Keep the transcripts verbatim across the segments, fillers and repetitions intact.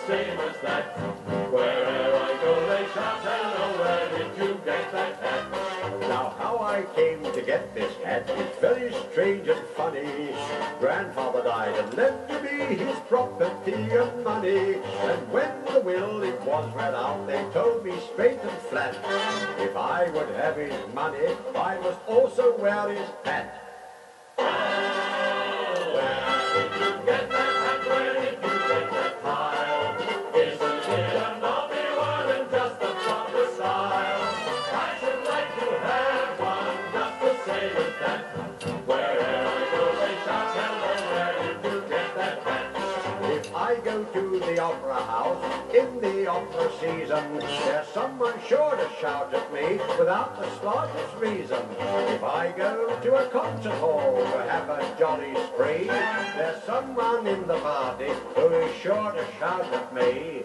same as that. Wherever I go, they shout, hello, where did you get that hat? Now how I came to get this hat is very strange and funny. Grandfather died and left to me his property and money. And when the will it was read out, they told me straight and flat, if I would have his money, I must also wear his hat. I go to the opera house in the opera season. There's someone sure to shout at me without the slightest reason. If I go to a concert hall to have a jolly spree, there's someone in the party who is sure to shout at me.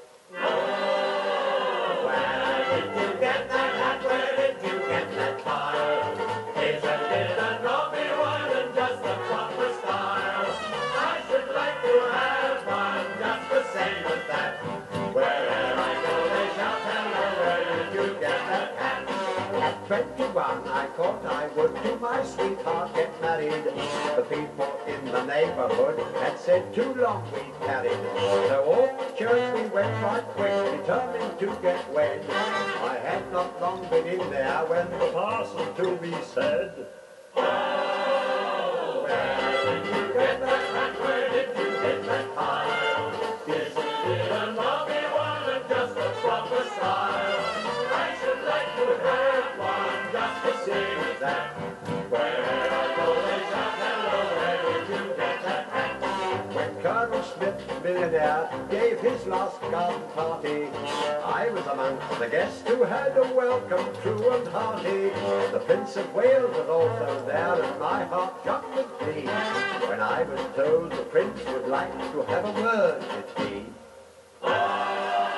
Oh, where did you get that hat? Where did you get that style? Isn't it a lovely one and just the proper style? I should like to have one just the same as that. Wherever I go they shout, hello, where did you get that hat? At twenty-one I thought I would to my sweetheart get married. The people in the neighborhood had said too long we tarried. So off to church we went right quick, determined to get wed. I had not long been in there when the parson to me said, oh, where did you get that hat? Where did you get that pile? Isn't it a lovely one and just the proper style? I should like to have one just the same as that. Where I go they shout, hello, where did you get that hat? When Colonel Smith, millionaire, gave his last garden party, I was amongst the guests who had a welcome true and hearty. The Prince of Wales was also there, and my heart jumped with glee when I was told the Prince would like to have a word with me. Oh!